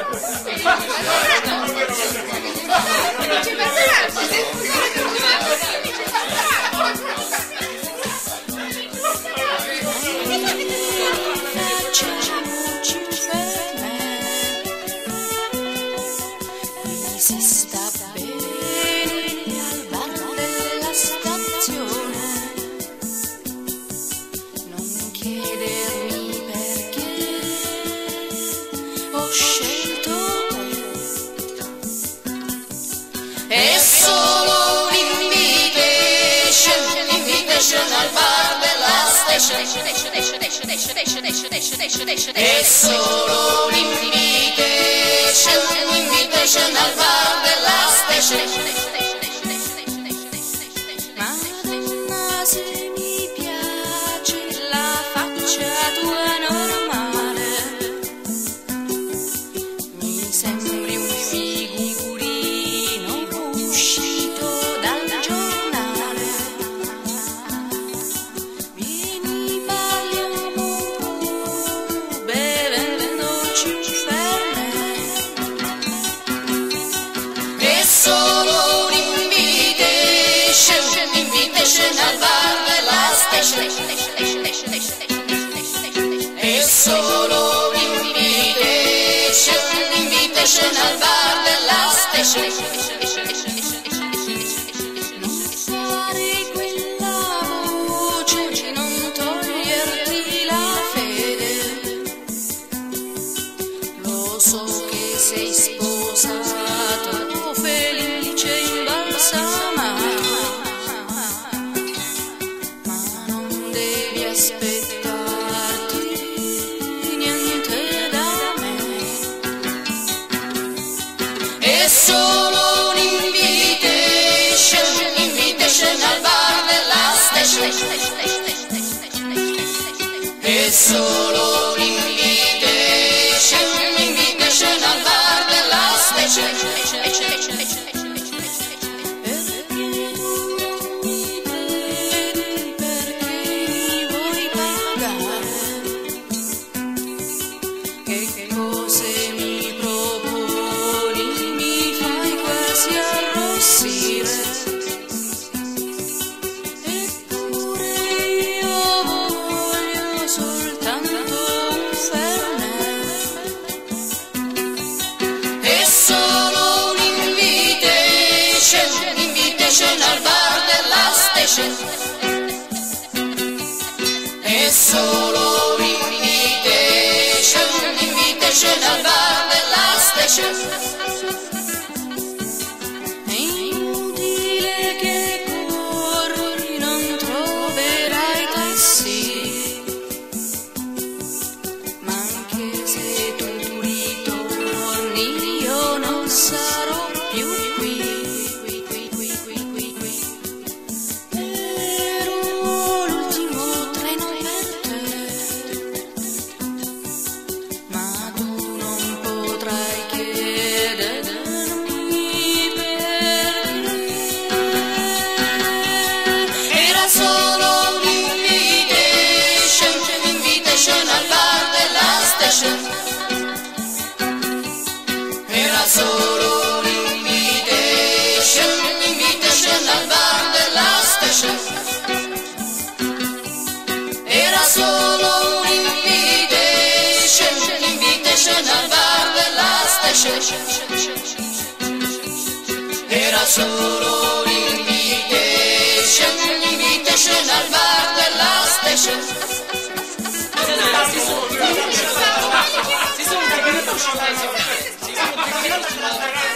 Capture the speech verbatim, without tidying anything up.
Si sta bene al bar della stazione, non chiedermi perché ho scelto te. È solo un'invitation, invitation al bar della station. È solo un'invitation, invitation al bar della station. Madonna, se mi piace la faccia tua normale, mi sembri un figurino uscito dal giornale. Vieni, parliamo un po', bevendoci un È solo un'invitation, invitation al bar della station. È solo un'invitation, invitation al bar della station. Non fare quella voce, non toglierti la fede. Lo so che sei sposato, felice in balsamato, ma non devi aspettarti niente da me. È solo un'invitation, invitation al bar della station. È solo un'invitation, invitation al bar della station. Che cose mi proponi, mi fai quasi arrossire. Eppure io voglio soltanto un Fernet. È solo un'invitation, invitation al bar della station. È solo un'invitation, invitation al bar della station. È inutile che corri, non troverai tassi, ma anche se tu ritorni io non sarò più qui. Ero l'ultimo treno per te, ma tu non potrai chiedermi perché. Era solo un'invitation, invitation al bar della station. Era solo un'invitation, invitation al bar della station. Era solo un'invitation, invitation al bar della station. Era solo un'invitation, invitation al bar della station. Si sono